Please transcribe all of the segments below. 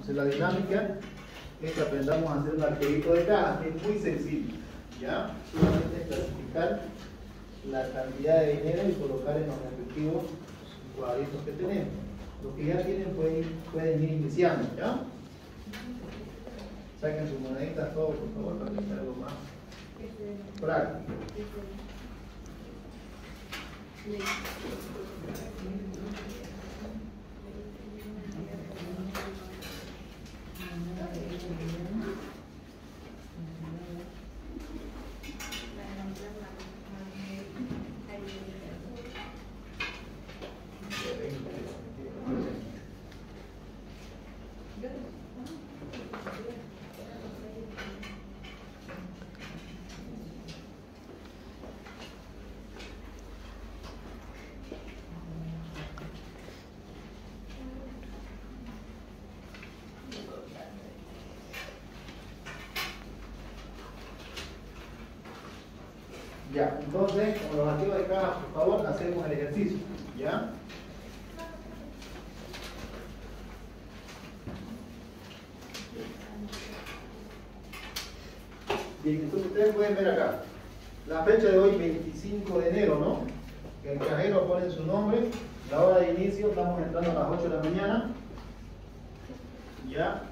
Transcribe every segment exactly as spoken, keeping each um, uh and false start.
Entonces la dinámica es que aprendamos a hacer un arqueito de caja, que es muy sencillo, ¿ya? Solamente es clasificar la cantidad de dinero y colocar en los respectivos cuadritos que tenemos. Los que ya tienen pueden, pueden ir iniciando, ¿ya? Saquen sus moneditas todos, por favor, para que sea algo más práctico. Ya, entonces, con los activos de caja, por favor, hacemos el ejercicio, ¿ya? Bien, entonces ustedes pueden ver acá, la fecha de hoy, veinticinco de enero, ¿no? Que el cajero pone su nombre, la hora de inicio, estamos entrando a las ocho de la mañana, ¿ya?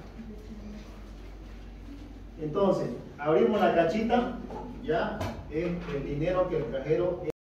Entonces, abrimos la cachita, ¿ya? Es el dinero que el cajero